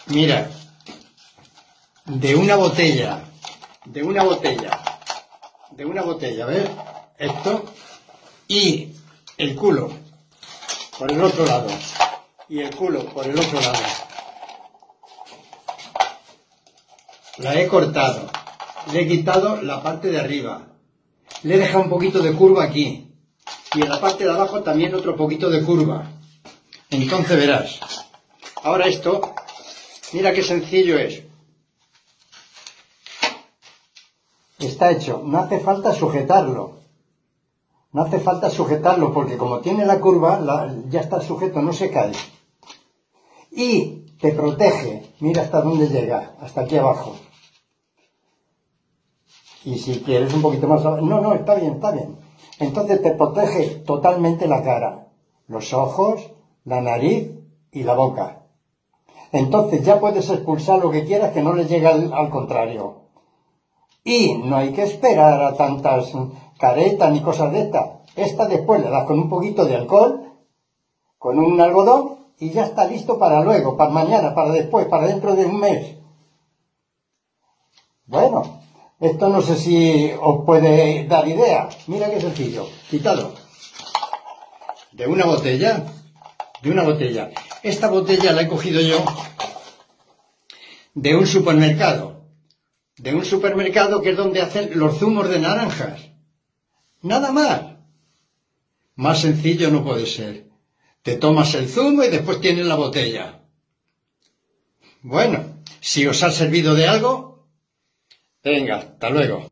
Mira, de una botella, ¿ves? Esto, y el culo por el otro lado, y el culo por el otro lado. La he cortado, le he quitado la parte de arriba, le he dejado un poquito de curva aquí, y en la parte de abajo también otro poquito de curva. Entonces verás. Ahora esto, mira qué sencillo es. Está hecho, no hace falta sujetarlo. No hace falta sujetarlo porque como tiene la curva, ya está sujeto, no se cae. Y te protege, mira hasta dónde llega, hasta aquí abajo. Y si quieres un poquito más abajo, no, está bien, está bien. Entonces te protege totalmente la cara, los ojos, la nariz y la boca. Entonces ya puedes expulsar lo que quieras que no le llegue al contrario. Y no hay que esperar a tantas caretas ni cosas de estas. Esta después le das con un poquito de alcohol, con un algodón, y ya está listo para luego, para mañana, para después, para dentro de un mes. Bueno, esto no sé si os puede dar idea. Mira qué sencillo. Quitado. De una botella. Esta botella la he cogido yo de un supermercado. Que es donde hacen los zumos de naranjas. Nada más. Más sencillo no puede ser. Te tomas el zumo y después tienes la botella. Bueno, si os ha servido de algo, venga, hasta luego.